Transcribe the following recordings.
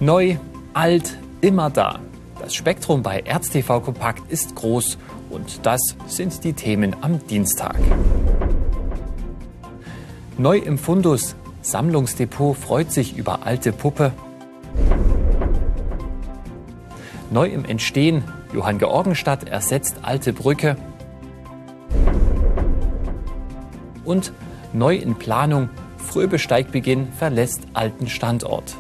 Neu, alt, immer da. Das Spektrum bei ERZ TV Kompakt ist groß und das sind die Themen am Dienstag. Neu im Fundus, Sammlungsdepot freut sich über alte Puppe. Neu im Entstehen, Johanngeorgenstadt ersetzt alte Brücke. Und neu in Planung, Fröbe-Steigbeginn verlässt alten Standort.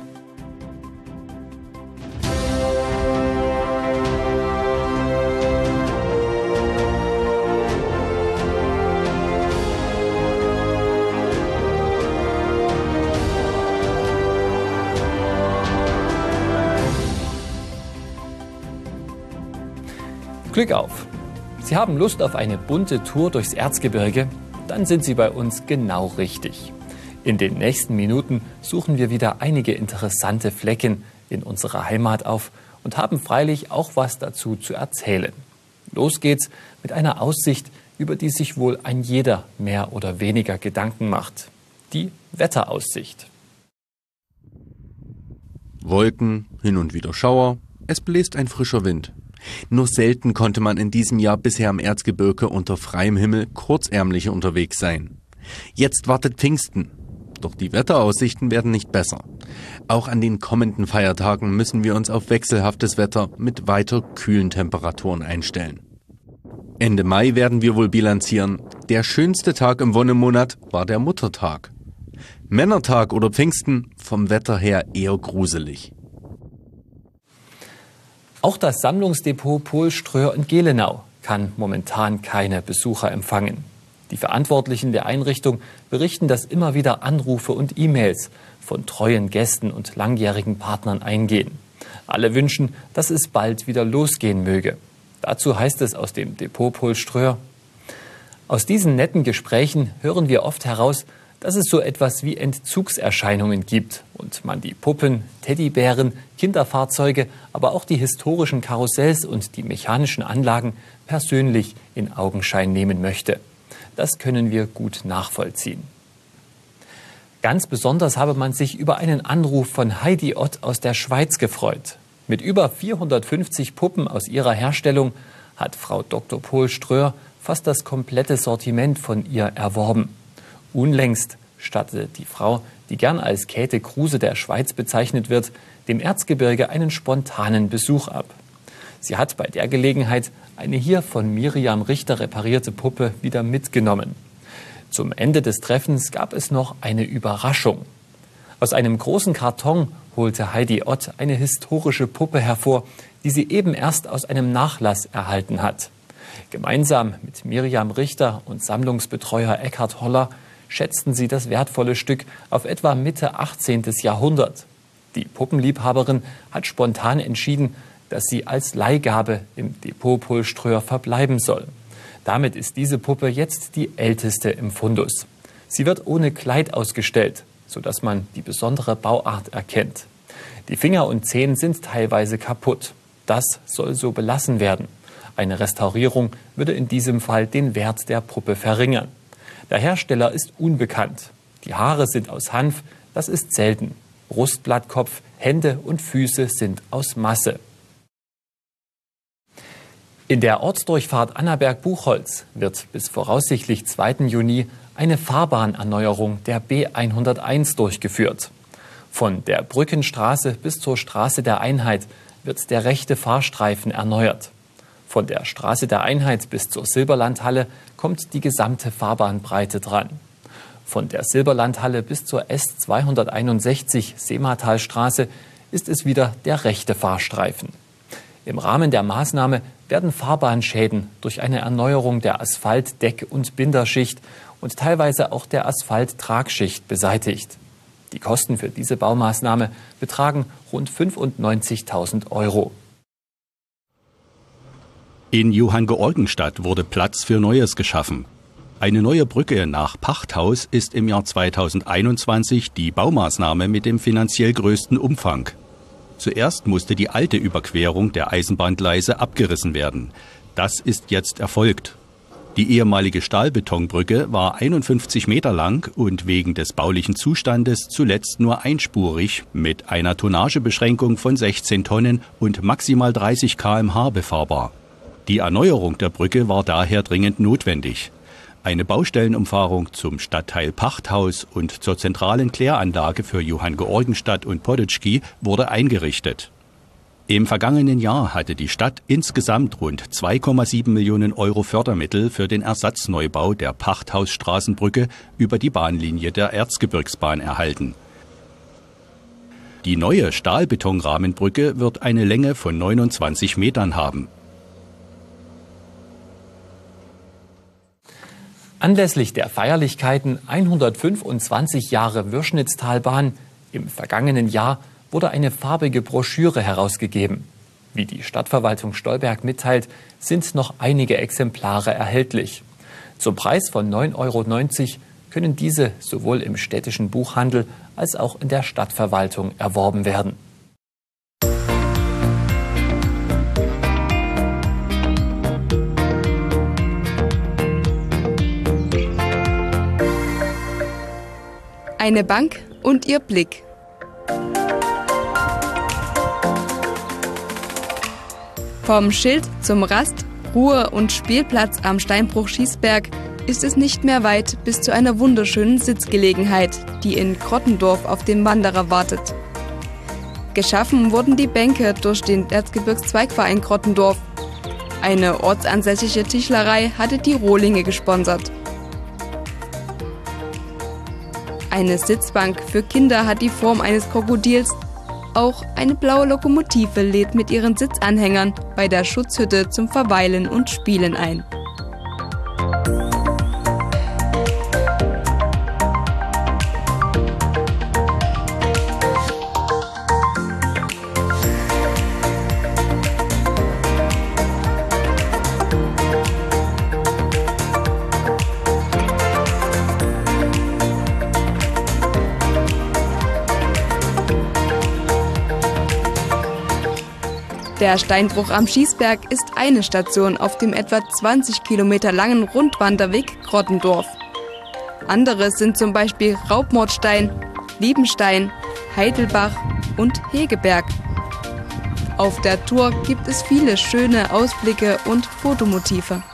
Glück auf! Sie haben Lust auf eine bunte Tour durchs Erzgebirge? Dann sind Sie bei uns genau richtig. In den nächsten Minuten suchen wir wieder einige interessante Flecken in unserer Heimat auf und haben freilich auch was dazu zu erzählen. Los geht's mit einer Aussicht, über die sich wohl ein jeder mehr oder weniger Gedanken macht. Die Wetteraussicht. Wolken, hin und wieder Schauer, es bläst ein frischer Wind. Nur selten konnte man in diesem Jahr bisher am Erzgebirge unter freiem Himmel kurzärmlich unterwegs sein. Jetzt wartet Pfingsten. Doch die Wetteraussichten werden nicht besser. Auch an den kommenden Feiertagen müssen wir uns auf wechselhaftes Wetter mit weiter kühlen Temperaturen einstellen. Ende Mai werden wir wohl bilanzieren. Der schönste Tag im Wonnemonat war der Muttertag. Männertag oder Pfingsten vom Wetter her eher gruselig. Auch das Sammlungsdepot Pohlströhr in Gelenau kann momentan keine Besucher empfangen. Die Verantwortlichen der Einrichtung berichten, dass immer wieder Anrufe und E-Mails von treuen Gästen und langjährigen Partnern eingehen. Alle wünschen, dass es bald wieder losgehen möge. Dazu heißt es aus dem Depot Pohlströhr: Aus diesen netten Gesprächen hören wir oft heraus, dass es so etwas wie Entzugserscheinungen gibt und man die Puppen, Teddybären, Kinderfahrzeuge, aber auch die historischen Karussells und die mechanischen Anlagen persönlich in Augenschein nehmen möchte. Das können wir gut nachvollziehen. Ganz besonders habe man sich über einen Anruf von Heidi Ott aus der Schweiz gefreut. Mit über 450 Puppen aus ihrer Herstellung hat Frau Dr. Pohlströhr fast das komplette Sortiment von ihr erworben. Unlängst stattete die Frau, die gern als Käthe Kruse der Schweiz bezeichnet wird, dem Erzgebirge einen spontanen Besuch ab. Sie hat bei der Gelegenheit eine hier von Miriam Richter reparierte Puppe wieder mitgenommen. Zum Ende des Treffens gab es noch eine Überraschung. Aus einem großen Karton holte Heidi Ott eine historische Puppe hervor, die sie eben erst aus einem Nachlass erhalten hat. Gemeinsam mit Miriam Richter und Sammlungsbetreuer Eckhard Holler schätzten sie das wertvolle Stück auf etwa Mitte 18. Jahrhundert. Die Puppenliebhaberin hat spontan entschieden, dass sie als Leihgabe im Depot Pohlströhr verbleiben soll. Damit ist diese Puppe jetzt die älteste im Fundus. Sie wird ohne Kleid ausgestellt, sodass man die besondere Bauart erkennt. Die Finger und Zehen sind teilweise kaputt. Das soll so belassen werden. Eine Restaurierung würde in diesem Fall den Wert der Puppe verringern. Der Hersteller ist unbekannt. Die Haare sind aus Hanf, das ist selten. Brustblattkopf, Hände und Füße sind aus Masse. In der Ortsdurchfahrt Annaberg-Buchholz wird bis voraussichtlich 2. Juni eine Fahrbahnerneuerung der B101 durchgeführt. Von der Brückenstraße bis zur Straße der Einheit wird der rechte Fahrstreifen erneuert. Von der Straße der Einheit bis zur Silberlandhalle kommt die gesamte Fahrbahnbreite dran. Von der Silberlandhalle bis zur S261 Seematalstraße ist es wieder der rechte Fahrstreifen. Im Rahmen der Maßnahme werden Fahrbahnschäden durch eine Erneuerung der Asphalt-Deck- und Binderschicht und teilweise auch der Asphalt-Tragschicht beseitigt. Die Kosten für diese Baumaßnahme betragen rund 95.000 €. In Johanngeorgenstadt wurde Platz für Neues geschaffen. Eine neue Brücke nach Pachthaus ist im Jahr 2021 die Baumaßnahme mit dem finanziell größten Umfang. Zuerst musste die alte Überquerung der Eisenbahngleise abgerissen werden. Das ist jetzt erfolgt. Die ehemalige Stahlbetonbrücke war 51 Meter lang und wegen des baulichen Zustandes zuletzt nur einspurig mit einer Tonnagebeschränkung von 16 Tonnen und maximal 30 km/h befahrbar. Die Erneuerung der Brücke war daher dringend notwendig. Eine Baustellenumfahrung zum Stadtteil Pachthaus und zur zentralen Kläranlage für Johanngeorgenstadt und Podeczki wurde eingerichtet. Im vergangenen Jahr hatte die Stadt insgesamt rund 2,7 Millionen Euro Fördermittel für den Ersatzneubau der Pachthausstraßenbrücke über die Bahnlinie der Erzgebirgsbahn erhalten. Die neue Stahlbetonrahmenbrücke wird eine Länge von 29 Metern haben. Anlässlich der Feierlichkeiten 125 Jahre Würschnitztalbahn im vergangenen Jahr wurde eine farbige Broschüre herausgegeben. Wie die Stadtverwaltung Stolberg mitteilt, sind noch einige Exemplare erhältlich. Zum Preis von 9,90 € können diese sowohl im städtischen Buchhandel als auch in der Stadtverwaltung erworben werden. Eine Bank und ihr Blick. Vom Schild zum Rast-, Ruhe- und Spielplatz am Steinbruch Schießberg ist es nicht mehr weit bis zu einer wunderschönen Sitzgelegenheit, die in Krottendorf auf den Wanderer wartet. Geschaffen wurden die Bänke durch den Erzgebirgszweigverein Krottendorf. Eine ortsansässige Tischlerei hatte die Rohlinge gesponsert. Eine Sitzbank für Kinder hat die Form eines Krokodils. Auch eine blaue Lokomotive lädt mit ihren Sitzanhängern bei der Schutzhütte zum Verweilen und Spielen ein. Der Steinbruch am Schießberg ist eine Station auf dem etwa 20 Kilometer langen Rundwanderweg Krottendorf. Andere sind zum Beispiel Raubmordstein, Liebenstein, Heidelbach und Hegeberg. Auf der Tour gibt es viele schöne Ausblicke und Fotomotive.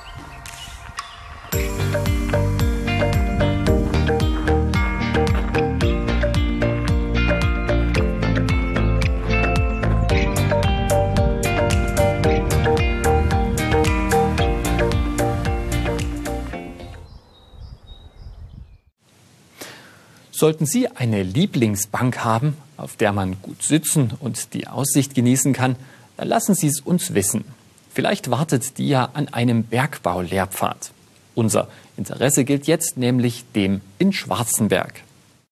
Sollten Sie eine Lieblingsbank haben, auf der man gut sitzen und die Aussicht genießen kann, dann lassen Sie es uns wissen. Vielleicht wartet die ja an einem Bergbaulehrpfad. Unser Interesse gilt jetzt nämlich dem in Schwarzenberg.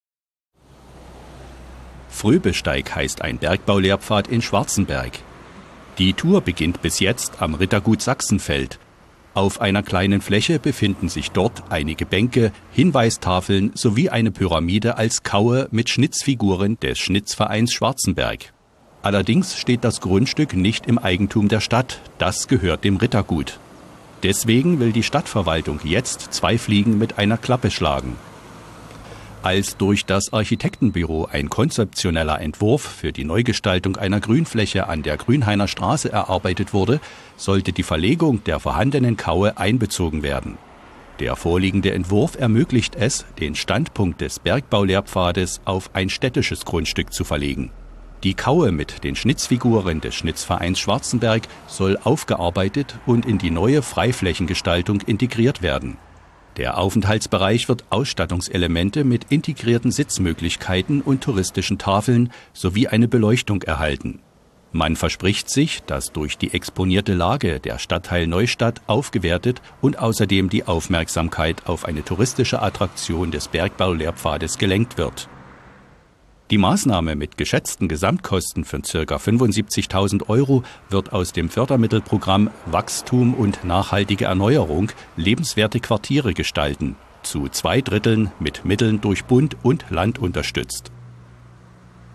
Fröbesteig heißt ein Bergbaulehrpfad in Schwarzenberg. Die Tour beginnt bis jetzt am Rittergut Sachsenfeld. Auf einer kleinen Fläche befinden sich dort einige Bänke, Hinweistafeln sowie eine Pyramide als Kaue mit Schnitzfiguren des Schnitzvereins Schwarzenberg. Allerdings steht das Grundstück nicht im Eigentum der Stadt, das gehört dem Rittergut. Deswegen will die Stadtverwaltung jetzt 2 Fliegen mit einer Klappe schlagen. Als durch das Architektenbüro ein konzeptioneller Entwurf für die Neugestaltung einer Grünfläche an der Grünhainer Straße erarbeitet wurde, sollte die Verlegung der vorhandenen Kaue einbezogen werden. Der vorliegende Entwurf ermöglicht es, den Standpunkt des Bergbaulehrpfades auf ein städtisches Grundstück zu verlegen. Die Kaue mit den Schnitzfiguren des Schnitzvereins Schwarzenberg soll aufgearbeitet und in die neue Freiflächengestaltung integriert werden. Der Aufenthaltsbereich wird Ausstattungselemente mit integrierten Sitzmöglichkeiten und touristischen Tafeln sowie eine Beleuchtung erhalten. Man verspricht sich, dass durch die exponierte Lage der Stadtteil Neustadt aufgewertet und außerdem die Aufmerksamkeit auf eine touristische Attraktion des Bergbaulehrpfades gelenkt wird. Die Maßnahme mit geschätzten Gesamtkosten von ca. 75.000 € wird aus dem Fördermittelprogramm Wachstum und nachhaltige Erneuerung lebenswerte Quartiere gestalten, zu 2/3 mit Mitteln durch Bund und Land unterstützt.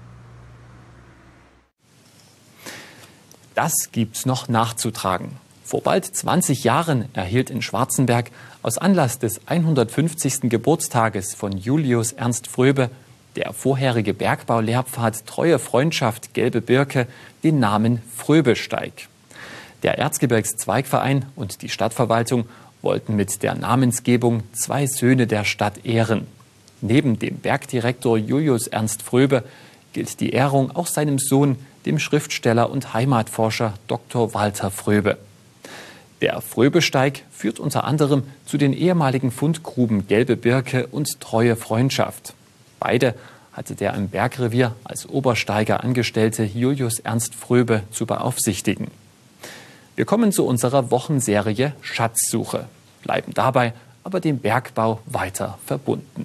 Das gibt's noch nachzutragen. Vor bald 20 Jahren erhielt in Schwarzenberg aus Anlass des 150. Geburtstages von Julius Ernst Fröbe der vorherige Bergbaulehrpfad Treue Freundschaft Gelbe Birke den Namen Fröbesteig. Der Erzgebirgszweigverein und die Stadtverwaltung wollten mit der Namensgebung 2 Söhne der Stadt ehren. Neben dem Bergdirektor Julius Ernst Fröbe gilt die Ehrung auch seinem Sohn, dem Schriftsteller und Heimatforscher Dr. Walter Fröbe. Der Fröbesteig führt unter anderem zu den ehemaligen Fundgruben Gelbe Birke und Treue Freundschaft. Beide hatte der im Bergrevier als Obersteiger angestellte Julius Ernst Fröbe zu beaufsichtigen. Wir kommen zu unserer Wochenserie Schatzsuche, bleiben dabei aber dem Bergbau weiter verbunden.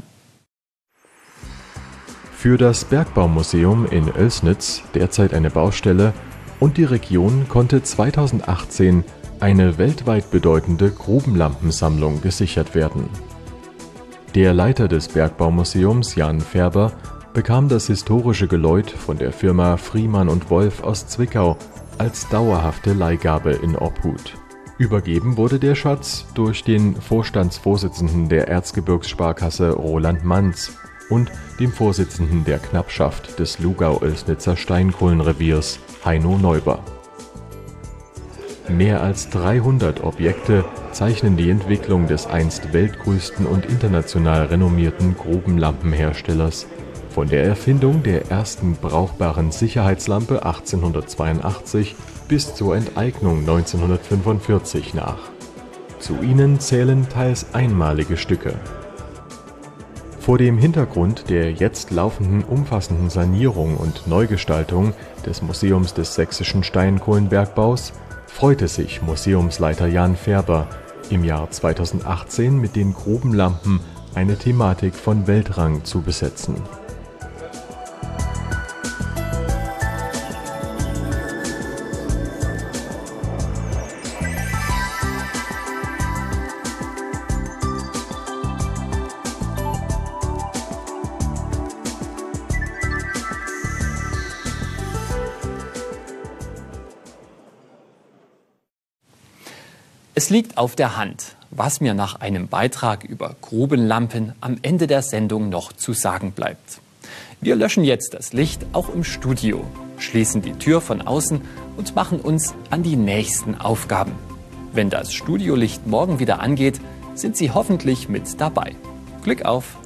Für das Bergbaumuseum in Oelsnitz, derzeit eine Baustelle, und die Region konnte 2018 eine weltweit bedeutende Grubenlampensammlung gesichert werden. Der Leiter des Bergbaumuseums, Jan Färber, bekam das historische Geläut von der Firma Friemann und Wolf aus Zwickau als dauerhafte Leihgabe in Obhut. Übergeben wurde der Schatz durch den Vorstandsvorsitzenden der Erzgebirgssparkasse Roland Manz und dem Vorsitzenden der Knappschaft des Lugau-Oelsnitzer Steinkohlenreviers, Heino Neuber. Mehr als 300 Objekte zeichnen die Entwicklung des einst weltgrößten und international renommierten Grubenlampenherstellers von der Erfindung der ersten brauchbaren Sicherheitslampe 1882 bis zur Enteignung 1945 nach. Zu ihnen zählen teils einmalige Stücke. Vor dem Hintergrund der jetzt laufenden umfassenden Sanierung und Neugestaltung des Museums des sächsischen Steinkohlenbergbaus freute sich Museumsleiter Jan Färber, im Jahr 2018 mit den Grubenlampen eine Thematik von Weltrang zu besetzen. Es liegt auf der Hand, was mir nach einem Beitrag über Grubenlampen am Ende der Sendung noch zu sagen bleibt. Wir löschen jetzt das Licht auch im Studio, schließen die Tür von außen und machen uns an die nächsten Aufgaben. Wenn das Studiolicht morgen wieder angeht, sind Sie hoffentlich mit dabei. Glück auf!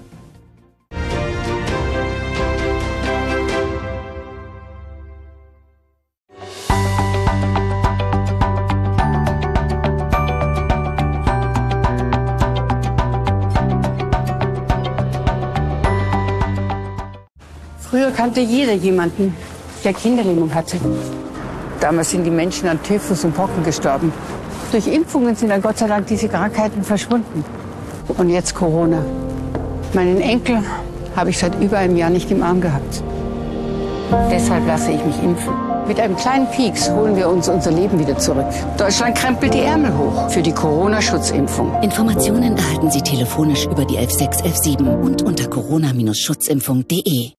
Früher kannte jeder jemanden, der Kinderlähmung hatte. Damals sind die Menschen an Typhus und Pocken gestorben. Durch Impfungen sind dann Gott sei Dank diese Krankheiten verschwunden. Und jetzt Corona. Meinen Enkel habe ich seit über einem Jahr nicht im Arm gehabt. Deshalb lasse ich mich impfen. Mit einem kleinen Pieks holen wir uns unser Leben wieder zurück. Deutschland krempelt die Ärmel hoch für die Corona-Schutzimpfung. Informationen erhalten Sie telefonisch über die 11617 und unter corona-schutzimpfung.de.